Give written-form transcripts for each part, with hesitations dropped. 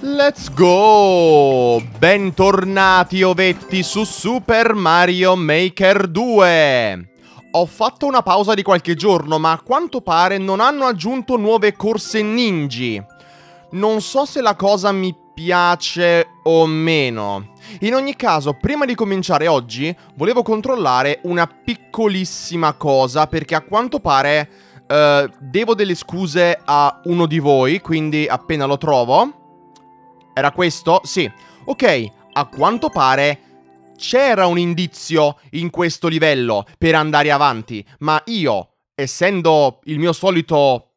Let's go! Bentornati ovetti su Super Mario Maker 2! Ho fatto una pausa di qualche giorno, ma a quanto pare non hanno aggiunto nuove corse ninja. Non so se la cosa mi piace o meno. In ogni caso, prima di cominciare oggi, volevo controllare una piccolissima cosa, perché a quanto pare devo delle scuse a uno di voi, quindi appena lo trovo... Era questo? Sì. Ok, a quanto pare c'era un indizio in questo livello per andare avanti, ma io, essendo il mio solito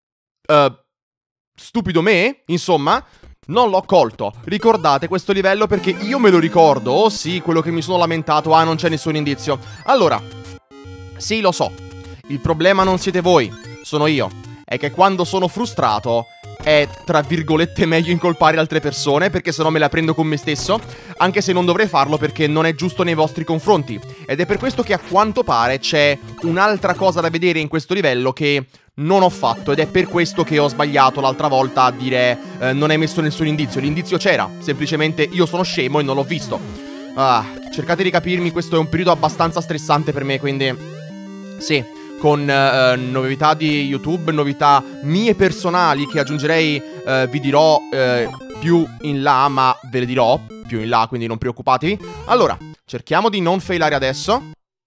stupido me, insomma, non l'ho colto. Ricordate questo livello perché io me lo ricordo. Oh sì, quello che mi sono lamentato, ah non c'è nessun indizio. Allora, sì lo so, il problema non siete voi, sono io. È che quando sono frustrato è, tra virgolette, meglio incolpare altre persone, perché sennò me la prendo con me stesso, anche se non dovrei farlo perché non è giusto nei vostri confronti. Ed è per questo che a quanto pare c'è un'altra cosa da vedere in questo livello che non ho fatto, ed è per questo che ho sbagliato l'altra volta a dire non hai messo nessun indizio. L'indizio c'era, semplicemente io sono scemo e non l'ho visto. Cercate di capirmi, questo è un periodo abbastanza stressante per me, quindi sì. Con novità di YouTube, novità mie personali che aggiungerei, vi dirò più in là, ma ve le dirò più in là, quindi non preoccupatevi. Allora, cerchiamo di non failare adesso.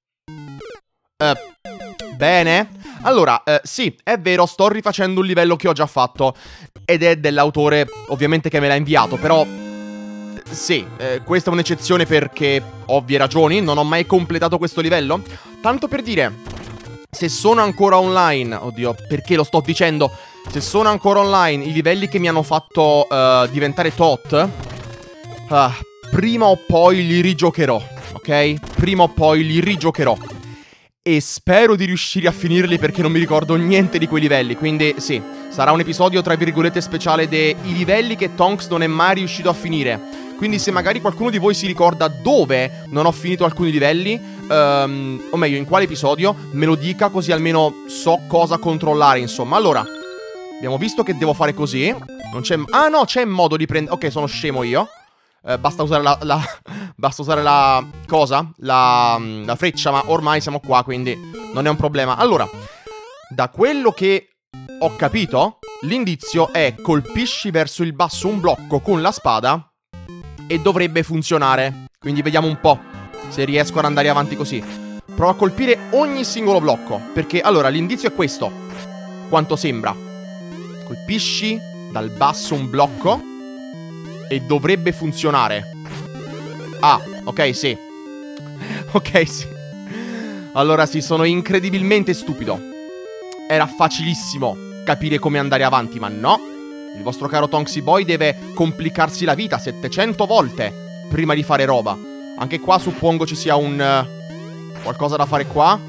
Bene. Allora, sì, è vero, sto rifacendo un livello che ho già fatto ed è dell'autore, ovviamente, che me l'ha inviato, però... Sì, questa è un'eccezione perché ovvie ragioni, non ho mai completato questo livello. Tanto per dire... Se sono ancora online, oddio, perché lo sto dicendo? Se sono ancora online i livelli che mi hanno fatto diventare tot, prima o poi li rigiocherò, ok? Prima o poi li rigiocherò. E spero di riuscire a finirli perché non mi ricordo niente di quei livelli. Quindi sì, sarà un episodio tra virgolette speciale dei livelli che Tonks non è mai riuscito a finire. Quindi se magari qualcuno di voi si ricorda dove non ho finito alcuni livelli, o meglio in quale episodio, me lo dica così almeno so cosa controllare, insomma. Allora, abbiamo visto che devo fare così. Non c'è... Ah no, c'è modo di prendere... Ok, sono scemo io. Basta usare basta usare la... cosa? La freccia, ma ormai siamo qua, quindi non è un problema. Allora, da quello che ho capito, l'indizio è colpisci verso il basso un blocco con la spada e dovrebbe funzionare. Quindi vediamo un po' se riesco ad andare avanti così. Provo a colpire ogni singolo blocco, perché allora l'indizio è questo, quanto sembra. Colpisci dal basso un blocco e dovrebbe funzionare. Ah, ok, sì. Ok, sì. Allora sì, sono incredibilmente stupido. Era facilissimo capire come andare avanti, ma no. Il vostro caro Tonksy Boy deve complicarsi la vita 700 volte prima di fare roba. Anche qua suppongo ci sia un... qualcosa da fare qua.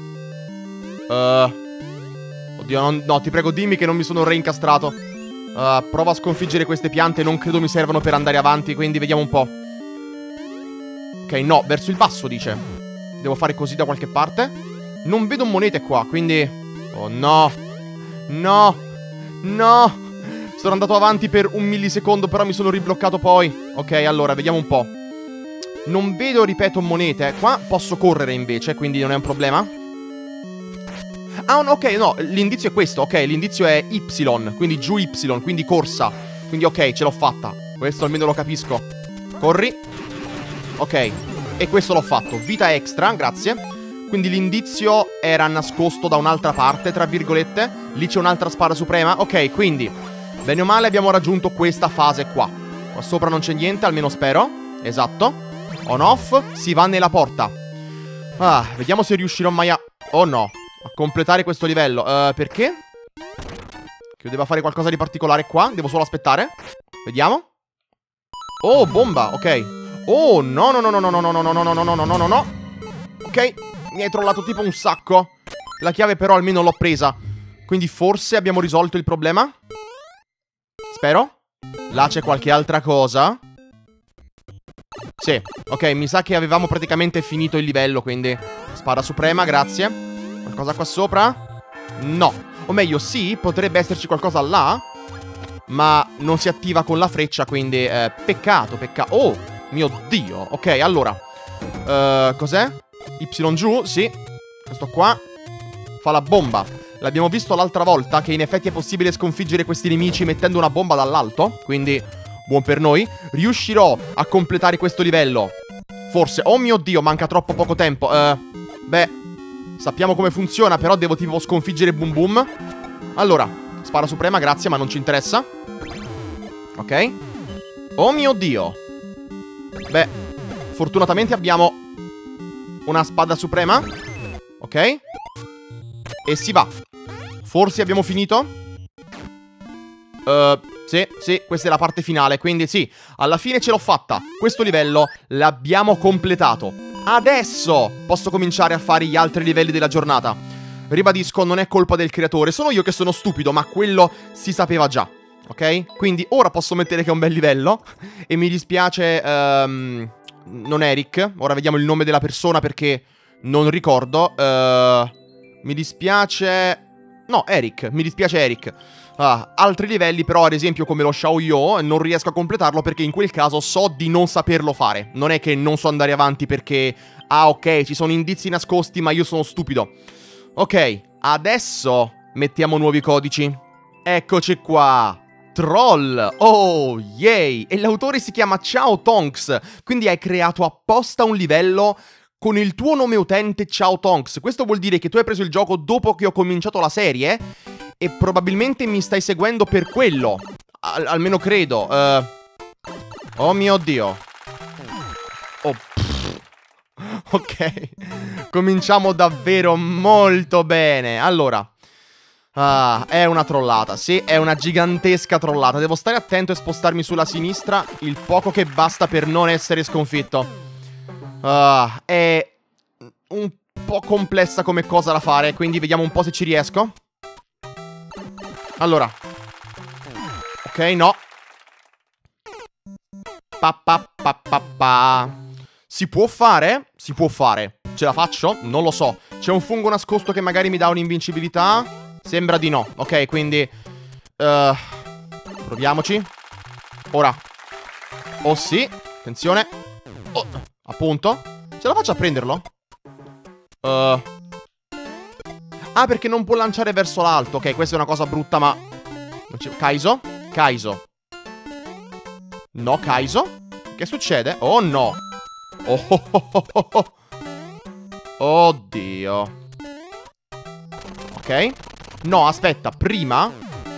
Oddio, no, ti prego dimmi che non mi sono reincastrato. Prova a sconfiggere queste piante, non credo mi servano per andare avanti, quindi vediamo un po'. Ok, no, verso il basso dice. Devo fare così da qualche parte. Non vedo monete qua, quindi... Oh no. No. No. Sono andato avanti per un millisecondo, però mi sono ribloccato poi. Ok, allora, vediamo un po'. Non vedo, ripeto, monete. Qua posso correre invece, quindi non è un problema. Ah, no, ok, no, l'indizio è questo. Ok, l'indizio è Y, quindi giù Y, quindi corsa. Quindi ok, ce l'ho fatta. Questo almeno lo capisco. Corri. Ok, e questo l'ho fatto. Vita extra, grazie. Quindi l'indizio era nascosto da un'altra parte, tra virgolette. Lì c'è un'altra spada suprema. Ok, quindi... bene o male abbiamo raggiunto questa fase qua. Qua sopra non c'è niente, almeno spero. Esatto. On off, si va nella porta. Vediamo se riuscirò mai a... Oh no, a completare questo livello. Perché? Che io debba fare qualcosa di particolare qua. Devo solo aspettare. Vediamo. Oh, bomba, ok. Oh, no, no, no, no, no, no, no, no, no, no, no, no, no, no, no. Ok, mi hai trollato tipo un sacco. La chiave però almeno l'ho presa. Quindi forse abbiamo risolto il problema. Spero. Là c'è qualche altra cosa. Sì, ok, mi sa che avevamo praticamente finito il livello, quindi spada suprema, grazie. Qualcosa qua sopra? No. O meglio, sì, potrebbe esserci qualcosa là. ma non si attiva con la freccia, quindi peccato, peccato. Oh, mio Dio. Ok, allora cos'è? Y giù, sì. Questo qua fa la bomba. L'abbiamo visto l'altra volta che in effetti è possibile sconfiggere questi nemici mettendo una bomba dall'alto, quindi buon per noi. Riuscirò a completare questo livello? Forse. Oh mio Dio, manca troppo poco tempo. Beh, sappiamo come funziona, però devo tipo sconfiggere Boom Boom. Allora, spara suprema, grazie, ma non ci interessa. Ok. Oh mio Dio. Beh, fortunatamente abbiamo una spada suprema. Ok. E si va. Forse abbiamo finito? Sì, questa è la parte finale. Quindi sì, alla fine ce l'ho fatta. Questo livello l'abbiamo completato. Adesso posso cominciare a fare gli altri livelli della giornata. Ribadisco, non è colpa del creatore. Sono io che sono stupido, ma quello si sapeva già. Ok? Quindi ora posso mettere che è un bel livello. E mi dispiace non Eric. Ora vediamo il nome della persona perché non ricordo. Mi dispiace... No, Eric. Mi dispiace Eric. Altri livelli però, ad esempio come lo Xiaoyu, non riesco a completarlo perché in quel caso so di non saperlo fare. Non è che non so andare avanti perché... Ah, ok, ci sono indizi nascosti, ma io sono stupido. Ok, adesso mettiamo nuovi codici. Eccoci qua. Troll. Oh, yay. E l'autore si chiama Ciao Tonks. Quindi hai creato apposta un livello con il tuo nome utente Ciao Tonks. Questo vuol dire che tu hai preso il gioco dopo che ho cominciato la serie e probabilmente mi stai seguendo per quello. Almeno credo. Oh mio Dio. Oh. Ok. Cominciamo davvero molto bene. Allora. È una trollata. Sì, è una gigantesca trollata. Devo stare attento e spostarmi sulla sinistra il poco che basta per non essere sconfitto. È un po' complessa come cosa da fare, quindi vediamo un po' se ci riesco. Allora. Ok, no. Si può fare? Si può fare. Ce la faccio? Non lo so. C'è un fungo nascosto che magari mi dà un'invincibilità? Sembra di no. Ok, quindi proviamoci. Ora. Oh sì. Attenzione. Oh, appunto. Ce la faccio a prenderlo? Ah, perché non può lanciare verso l'alto. Ok, questa è una cosa brutta, ma... Kaizo? Kaizo. No, Kaizo? Che succede? Oh, no. Oh. Oddio. Ok. No, aspetta, prima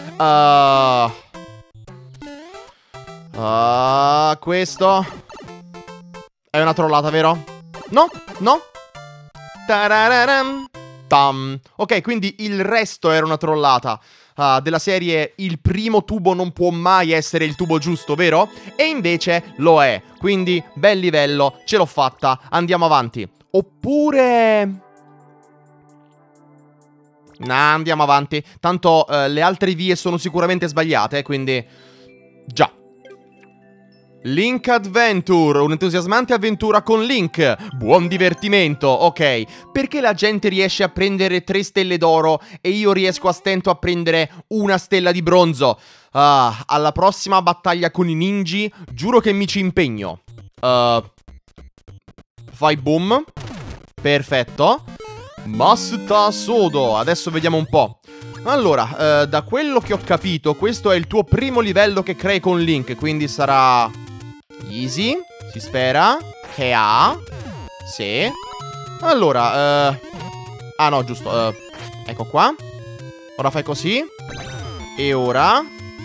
questo è una trollata, vero? No, no. Tarararam. Tam. Ok, quindi il resto era una trollata della serie il primo tubo non può mai essere il tubo giusto, vero? E invece lo è. Quindi bel livello, ce l'ho fatta. Andiamo avanti. Oppure... Nah, andiamo avanti. Tanto le altre vie sono sicuramente sbagliate, quindi... Già. Link Adventure, un'entusiasmante avventura con Link. Buon divertimento, ok. Perché la gente riesce a prendere 3 stelle d'oro e io riesco a stento a prendere una stella di bronzo? Alla prossima battaglia con i ninji, giuro che mi ci impegno. Fai boom. Perfetto. Masta Sodo. Adesso vediamo un po'. Allora, da quello che ho capito, questo è il tuo primo livello che crei con Link, quindi sarà... easy, si spera. Che ha? Sì. Allora, ah no, giusto, ecco qua. Ora fai così. E ora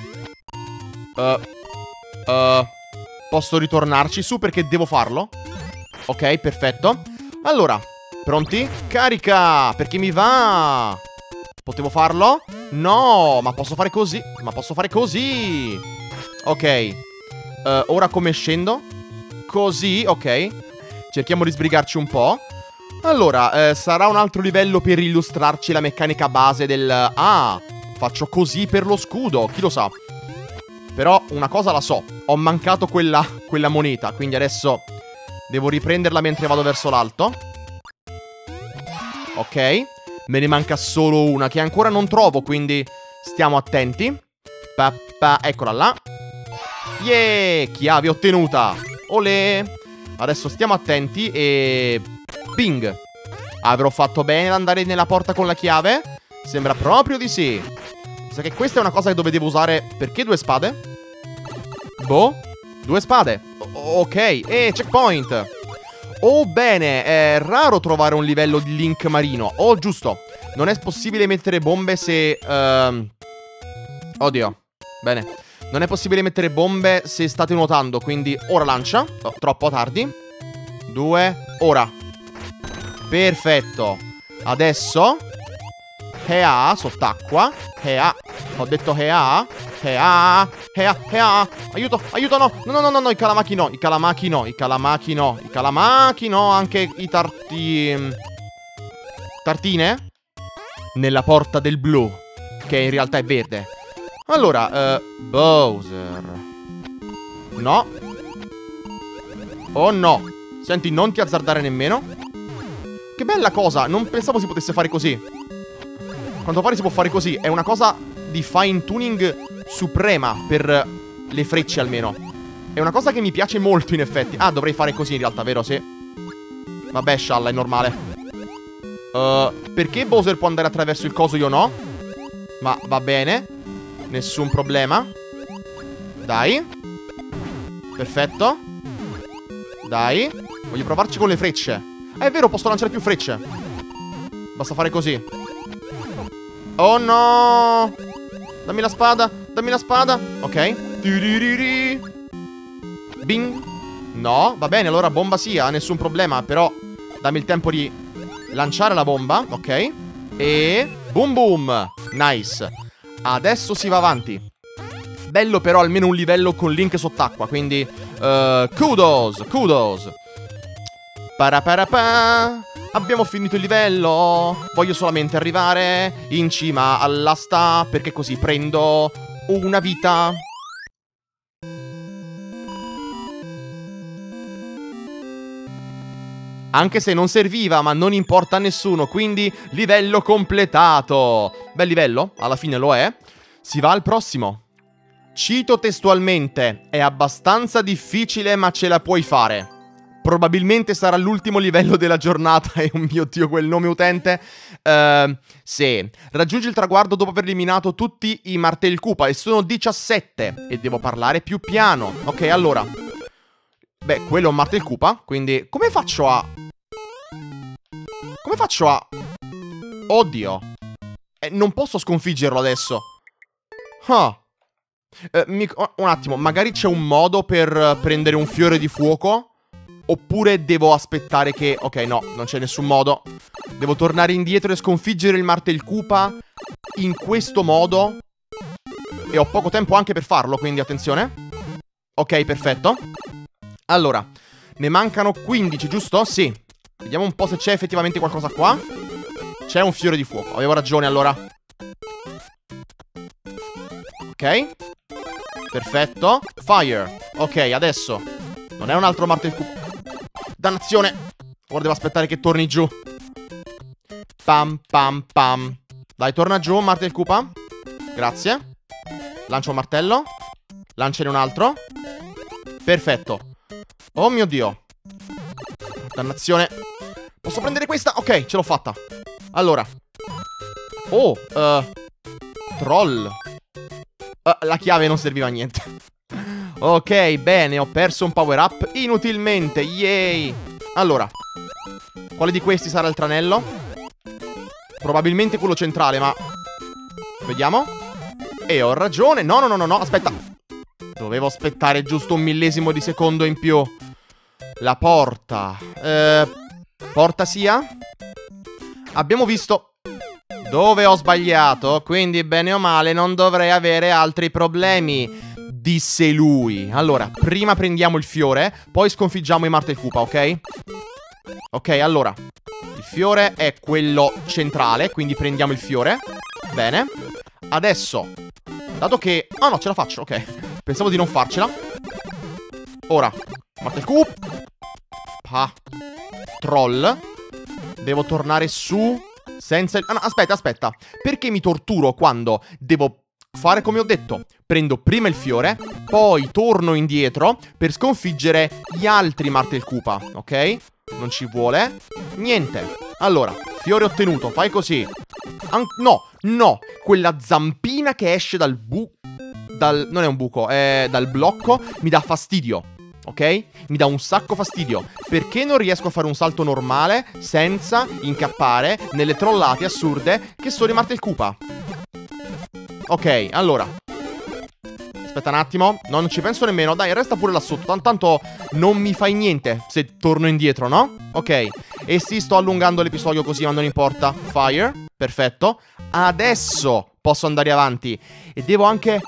posso ritornarci su perché devo farlo. Ok, perfetto. Allora, pronti? Carica! Perché mi va! Potevo farlo? No, ma posso fare così. Ma posso fare così. Ok. Ora come scendo? Così, ok. Cerchiamo di sbrigarci un po'. Allora, sarà un altro livello per illustrarci la meccanica base del... Ah, faccio così per lo scudo, chi lo sa. Però una cosa la so. Ho mancato quella moneta, quindi adesso devo riprenderla mentre vado verso l'alto. Ok. Me ne manca solo una che ancora non trovo, quindi stiamo attenti. Eccola là. Yeah, chiave ottenuta. Olè. Adesso stiamo attenti e... Ping. Avrò fatto bene ad andare nella porta con la chiave? Sembra proprio di sì. Sa che questa è una cosa dove devo usare... Perché 2 spade? Boh, 2 spade. Ok, e checkpoint. Oh bene, è raro trovare un livello di Link marino. Oh giusto, non è possibile mettere bombe se... Oddio, bene. Non è possibile mettere bombe se state nuotando, quindi ora lancia. Oh, troppo tardi. 2, ora. Perfetto. Adesso Hea, sott'acqua. Hea. Ho detto Hea. Hea. Hea. Hea. Aiuto, aiuto, no. No, no, no, no, i calamaki no. I calamaki no. I calamaki no. I calamaki no. Anche i tartine? Nella porta del blu, che in realtà è verde. Allora, Bowser. No. Oh no. Senti, non ti azzardare nemmeno. Che bella cosa, non pensavo si potesse fare così. A quanto pare si può fare così. È una cosa di fine tuning suprema per le frecce almeno. È una cosa che mi piace molto in effetti. Ah, dovrei fare così in realtà, vero? Sì. Vabbè, scialla, è normale. Perché Bowser può andare attraverso il coso, io no? Ma va bene. Nessun problema. Dai. Perfetto. Dai. Voglio provarci con le frecce. È vero, posso lanciare più frecce. Basta fare così. Oh no. Dammi la spada. Dammi la spada. Ok. Bing. No, va bene, allora bomba sia, nessun problema. Però dammi il tempo di lanciare la bomba. Ok. E boom boom. Nice. Adesso si va avanti. Bello però almeno un livello con Link sott'acqua. Quindi kudos. Kudos. Paraparapà. Abbiamo finito il livello. Voglio solamente arrivare in cima all'asta, perché così prendo una vita. Anche se non serviva, ma non importa a nessuno. Quindi livello completato. Bel livello, alla fine lo è. Si va al prossimo. Cito testualmente: è abbastanza difficile ma ce la puoi fare. Probabilmente sarà l'ultimo livello della giornata. E oh mio Dio, quel nome utente. Sì. Raggiungi il traguardo dopo aver eliminato tutti i Martel Koopa. E sono 17. E devo parlare più piano. Ok, allora. Beh, quello è un Martel Koopa. Quindi come faccio a... Come faccio a... Oddio. Non posso sconfiggerlo adesso. Un attimo. Magari c'è un modo per prendere un fiore di fuoco? Oppure devo aspettare che... Ok, no, non c'è nessun modo. Devo tornare indietro e sconfiggere il Martel Koopa in questo modo. E ho poco tempo anche per farlo, quindi attenzione. Ok, perfetto. Allora, ne mancano 15, giusto? Sì. Vediamo un po' se c'è effettivamente qualcosa qua. C'è un fiore di fuoco. Avevo ragione, allora. Ok. Perfetto. Fire. Ok, adesso. Non è un altro Martel Koopa. Dannazione. Ora devo aspettare che torni giù. Pam pam pam. Dai, torna giù, Martel Koopa. Grazie. Lancio un martello. Lanciane un altro. Perfetto. Oh mio Dio. Dannazione. Posso prendere questa? Ok, ce l'ho fatta. Allora. Oh, troll. La chiave non serviva a niente. Ok, bene, ho perso un power up inutilmente. Yay. Allora, quale di questi sarà il tranello? Probabilmente quello centrale, ma vediamo. E ho ragione. No, no, no, no, no, aspetta. Dovevo aspettare giusto un millesimo di secondo in più. La porta. Porta sia? Abbiamo visto dove ho sbagliato, quindi bene o male non dovrei avere altri problemi, disse lui. Allora, prima prendiamo il fiore, poi sconfiggiamo i Martel Koopa, ok? Ok, allora, il fiore è quello centrale, quindi prendiamo il fiore. Bene. Adesso, dato che... Ah no, ce la faccio, ok. Pensavo di non farcela. Ora, Martel Koopa. Troll. Devo tornare su senza... Ah no, aspetta, aspetta. Perché mi torturo quando devo fare come ho detto. Prendo prima il fiore, poi torno indietro per sconfiggere gli altri Martel Koopa, ok? Non ci vuole niente. Allora, fiore ottenuto, fai così. No, quella zampina che esce dal non è un buco, è dal blocco, mi dà fastidio. Ok? Mi dà un sacco fastidio. Perché non riesco a fare un salto normale senza incappare nelle trollate assurde che sono i Martel Koopa? Ok, allora. Aspetta un attimo. No, non ci penso nemmeno. Dai, resta pure là sotto. Tanto non mi fai niente se torno indietro, no? Ok. E sì, sto allungando l'episodio così, ma non importa. Fire. Perfetto. Adesso posso andare avanti. E devo anche...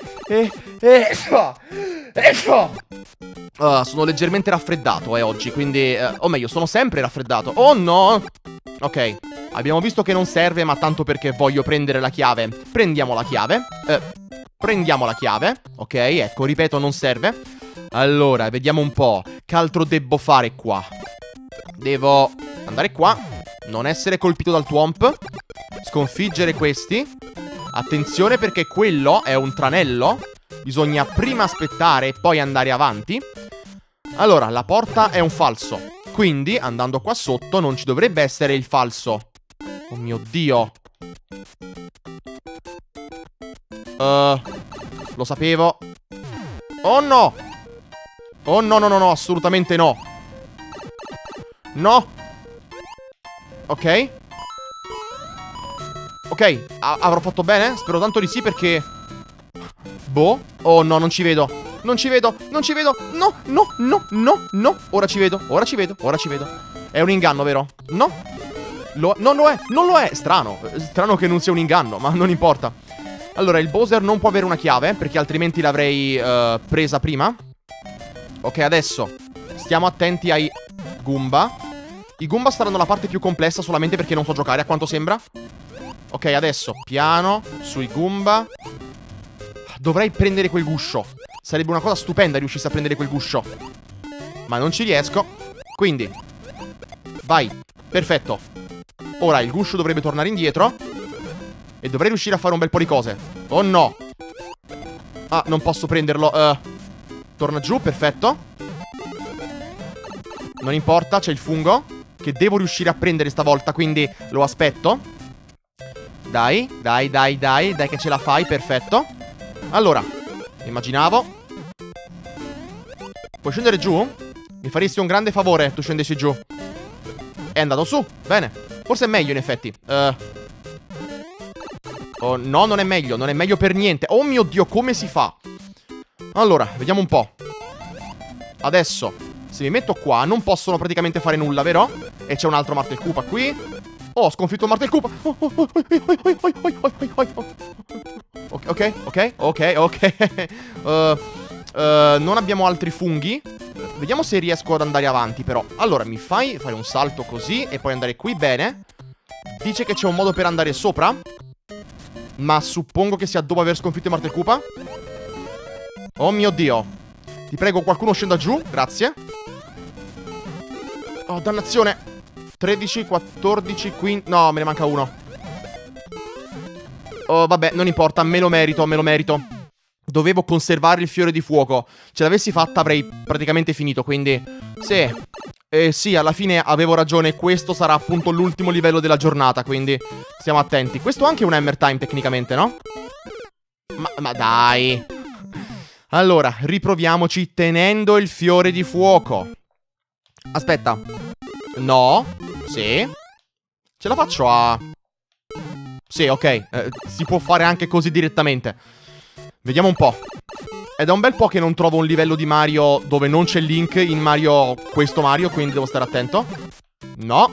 sono leggermente raffreddato oggi, quindi... o meglio, sono sempre raffreddato. Oh no! Ok, abbiamo visto che non serve, ma tanto perché voglio prendere la chiave. Prendiamo la chiave. Prendiamo la chiave. Ok, ecco, ripeto, non serve. Allora, vediamo un po'. Che altro devo fare qua? Devo andare qua. Non essere colpito dal Thwomp. Sconfiggere questi. Attenzione perché quello è un tranello. Bisogna prima aspettare e poi andare avanti. Allora, la porta è un falso. Quindi, andando qua sotto, non ci dovrebbe essere il falso. Oh mio Dio. Lo sapevo. Oh no. Oh no, no, no, no, assolutamente no. No. Ok. Ok, avrò fatto bene? Spero tanto di sì perché... Boh. Oh no, non ci vedo. Non ci vedo, non ci vedo. No, no, no, no, no. Ora ci vedo, ora ci vedo, ora ci vedo. È un inganno, vero? No. Non lo è, non lo è. Strano. Strano che non sia un inganno, ma non importa. Allora, il Bowser non può avere una chiave, perché altrimenti l'avrei presa prima. Ok, adesso stiamo attenti ai Goomba. I Goomba saranno la parte più complessa solamente perché non so giocare, a quanto sembra. Ok, adesso, piano, sui Goomba. Dovrei prendere quel guscio. Sarebbe una cosa stupenda riuscissi a prendere quel guscio. Ma non ci riesco. Quindi vai, perfetto. Ora il guscio dovrebbe tornare indietro. E dovrei riuscire a fare un bel po' di cose. Oh no. Ah, non posso prenderlo. Torna giù, perfetto. Non importa, c'è il fungo che devo riuscire a prendere stavolta, quindi lo aspetto. Dai, dai, dai, dai. Dai che ce la fai, perfetto. Allora, immaginavo. Puoi scendere giù? Mi faresti un grande favore tu scendessi giù. È andato su, bene. Forse è meglio in effetti. Oh, no, non è meglio, non è meglio per niente. Oh mio Dio, come si fa? Allora, vediamo un po'. Adesso, se mi metto qua, non possono praticamente fare nulla, vero? E c'è un altro Martel Koopa qui. Oh, ho sconfitto il Martel Koopa. Ok, ok, ok, ok. Non abbiamo altri funghi. Vediamo se riesco ad andare avanti, però. Allora, mi fai fare un salto così e poi andare qui, bene. Dice che c'è un modo per andare sopra, ma suppongo che sia dopo aver sconfitto il Martel Koopa. Oh mio Dio. Ti prego, qualcuno scenda giù, grazie. Oh, dannazione. 13, 14, 15... No, me ne manca uno. Oh, vabbè, non importa, me lo merito, me lo merito. Dovevo conservare il fiore di fuoco. Ce l'avessi fatta avrei praticamente finito, quindi... Sì. Sì, alla fine avevo ragione. Questo sarà appunto l'ultimo livello della giornata, quindi stiamo attenti. Questo è anche un Hammer Time tecnicamente, no? Ma dai. Allora, riproviamoci tenendo il fiore di fuoco. Aspetta. No. Sì. Ce la faccio a... Sì, ok. Si può fare anche così direttamente. Vediamo un po'. Ed è un bel po' che non trovo un livello di Mario dove non c'è Link in Mario, questo Mario, quindi devo stare attento. No.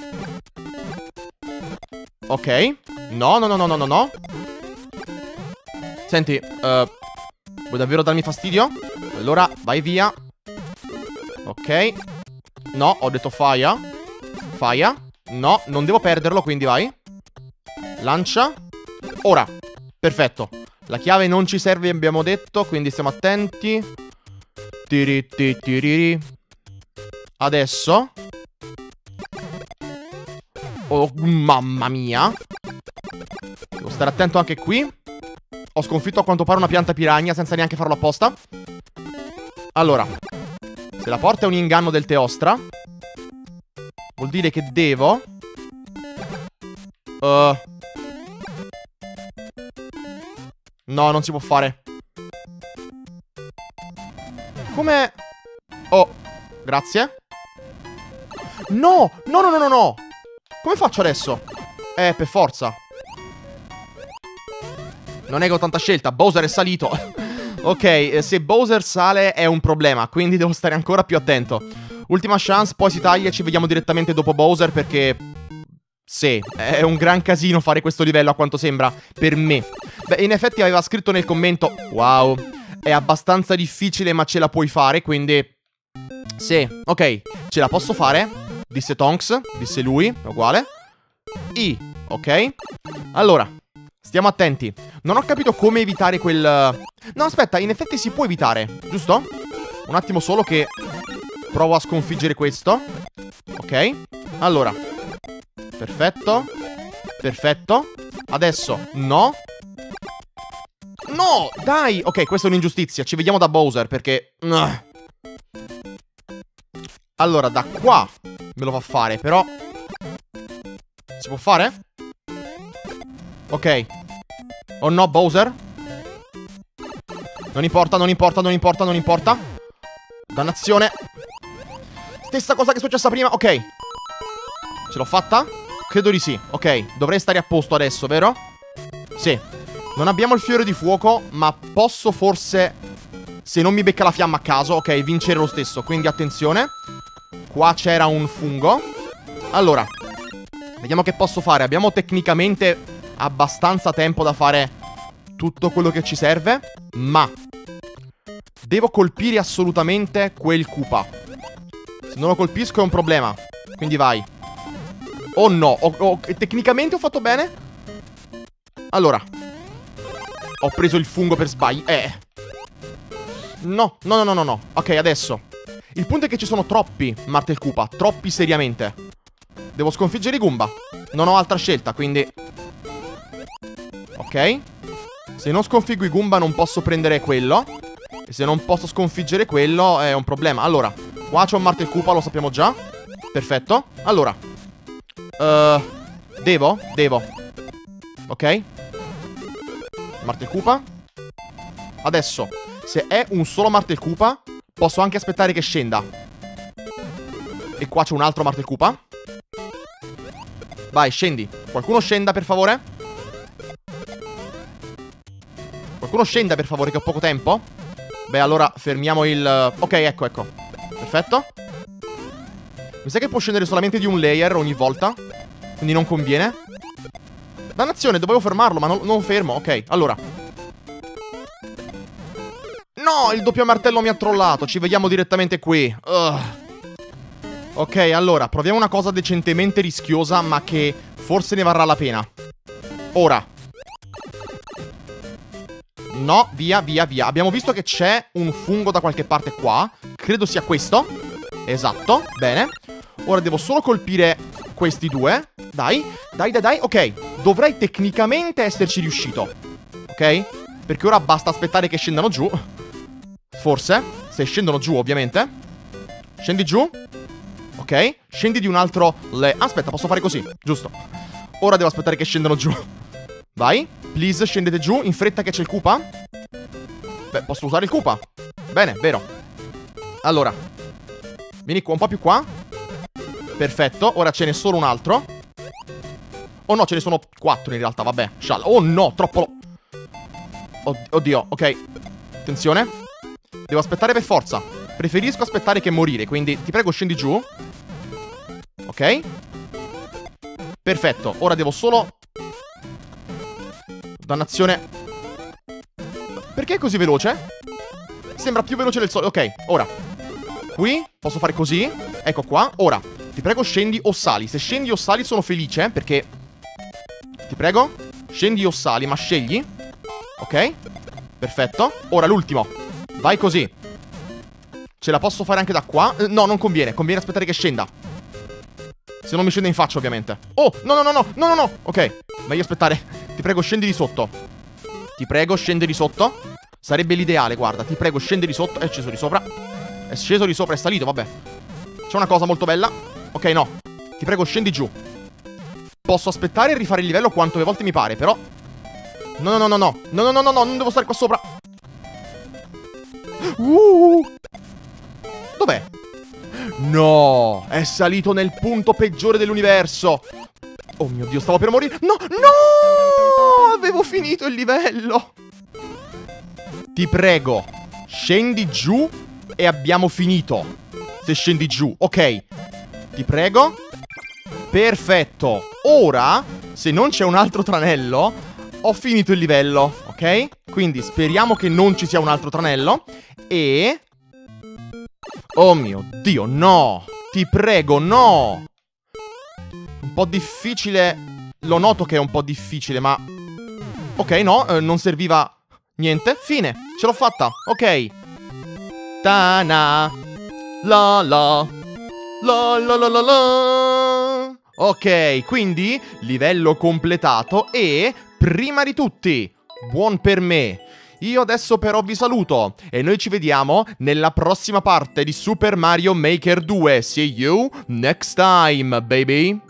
Ok. No, no, no, no, no, no, no. Senti, vuoi davvero darmi fastidio? Allora, vai via. Ok. No, ho detto faia. Faia. No, non devo perderlo, quindi vai. Lancia. Ora. Perfetto. La chiave non ci serve, abbiamo detto, quindi stiamo attenti. Tiriri. Adesso. Oh, mamma mia. Devo stare attento anche qui. Ho sconfitto a quanto pare una pianta piranha senza neanche farlo apposta. Allora, se la porta è un inganno del Teostra, vuol dire che devo... No, non si può fare. Come... Oh, grazie. No, no, no, no, no, no. Come faccio adesso? Per forza. Non è che ho tanta scelta, Bowser è salito. Ok, se Bowser sale è un problema, quindi devo stare ancora più attento. Ultima chance, poi si taglia e ci vediamo direttamente dopo Bowser perché... Sì, è un gran casino fare questo livello a quanto sembra, per me. Beh, in effetti aveva scritto nel commento: wow, è abbastanza difficile ma ce la puoi fare, quindi... Sì, ok, ce la posso fare, disse Tonks, disse lui, è uguale. Ok. Allora, stiamo attenti. Non ho capito come evitare quel... No, aspetta, in effetti si può evitare, giusto? Un attimo solo che provo a sconfiggere questo. Ok, allora. Perfetto. Perfetto. Adesso, no. No, dai. Ok, questa è un'ingiustizia. Ci vediamo da Bowser perché... Allora, da qua me lo fa fare, però... Si può fare? Ok. Oh no, Bowser. Non importa, non importa, non importa, non importa. Dannazione. Stessa cosa che è successa prima, ok. Ce l'ho fatta? Credo di sì, ok. Dovrei stare a posto adesso, vero? Sì. Non abbiamo il fiore di fuoco, ma posso forse... Se non mi becca la fiamma a caso, ok, vincere lo stesso. Quindi attenzione. Qua c'era un fungo. Allora, vediamo che posso fare. Abbiamo tecnicamente abbastanza tempo da fare tutto quello che ci serve, ma devo colpire assolutamente quel Koopa. Se non lo colpisco è un problema. Quindi vai. Oh no, tecnicamente ho fatto bene. Allora, ho preso il fungo per sbaglio. No, no, no, no, no, no. Ok, adesso il punto è che ci sono troppi Martel Koopa. Troppi seriamente. Devo sconfiggere i Goomba. Non ho altra scelta, quindi... Ok. Se non sconfiggo i Goomba non posso prendere quello. E se non posso sconfiggere quello è un problema. Allora, qua c'è un Martel Koopa, lo sappiamo già. Perfetto. Allora Devo? Devo. Ok. Martel Koopa. Adesso, se è un solo Martel Koopa, posso anche aspettare che scenda. E qua c'è un altro Martel Koopa. Vai, scendi. Qualcuno scenda, per favore. Qualcuno scenda, per favore, che ho poco tempo. Beh, allora fermiamo il... Ok, ecco, ecco. Perfetto. Mi sa che può scendere solamente di un layer ogni volta, quindi non conviene. Dannazione, dovevo fermarlo, ma non fermo. Ok, allora. No, il doppio martello mi ha trollato. Ci vediamo direttamente qui. Ok, allora, proviamo una cosa decentemente rischiosa, ma che forse ne varrà la pena. Ora. No, via, via, via. Abbiamo visto che c'è un fungo da qualche parte qua. Credo sia questo. Esatto, bene. Ora devo solo colpire questi due. Dai, dai, dai, dai. Ok, dovrei tecnicamente esserci riuscito. Ok? Perché ora basta aspettare che scendano giù. Forse, se scendono giù ovviamente. Scendi giù. Ok, scendi di un altro aspetta, posso fare così, giusto. Ora devo aspettare che scendano giù. Vai, please, scendete giù, in fretta che c'è il Koopa. Beh, posso usare il Koopa. Bene, vero. Allora, vieni qua, un po' più qua. Perfetto, ora ce n'è solo un altro. Oh no, ce ne sono 4 in realtà, vabbè. Oh no, troppo. Oddio, ok. Attenzione. Devo aspettare per forza. Preferisco aspettare che morire, quindi ti prego scendi giù. Ok. Perfetto, ora devo solo... Dannazione. Perché è così veloce? Sembra più veloce del solito. Ok, ora. Qui posso fare così. Ecco qua, ora. Ti prego scendi o sali. Se scendi o sali sono felice, perché... Ti prego, scendi o sali, ma scegli. Ok. Perfetto. Ora l'ultimo. Vai così. Ce la posso fare anche da qua? No, non conviene. Conviene aspettare che scenda. Se non mi scende in faccia, ovviamente. Oh, no, no, no, no, no, no, no. Ok, meglio aspettare. Ti prego, scendi di sotto. Ti prego, scendi di sotto. Sarebbe l'ideale, guarda. Ti prego, scendi di sotto. È sceso di sopra. È sceso di sopra, è salito, vabbè. C'è una cosa molto bella. Ok, no. Ti prego, scendi giù. Posso aspettare e rifare il livello quante volte mi pare, però... No, no, no, no, no. No, no, no, no, no, non devo stare qua sopra. Dov'è? No, è salito nel punto peggiore dell'universo. Oh mio Dio, stavo per morire. No, no! Avevo finito il livello. Ti prego, scendi giù e abbiamo finito. Se scendi giù, ok. Ti prego. Perfetto. Ora, se non c'è un altro tranello, ho finito il livello, ok? Quindi speriamo che non ci sia un altro tranello. E... oh mio Dio, no! Ti prego, no! Un po' difficile. Lo noto che è un po' difficile, ma... ok, no, non serviva niente. Fine, ce l'ho fatta, ok. Ta-na. La la. La la la la la. Ok, quindi livello completato e... prima di tutti, buon per me. Io adesso però vi saluto e noi ci vediamo nella prossima parte di Super Mario Maker 2. See you next time, baby!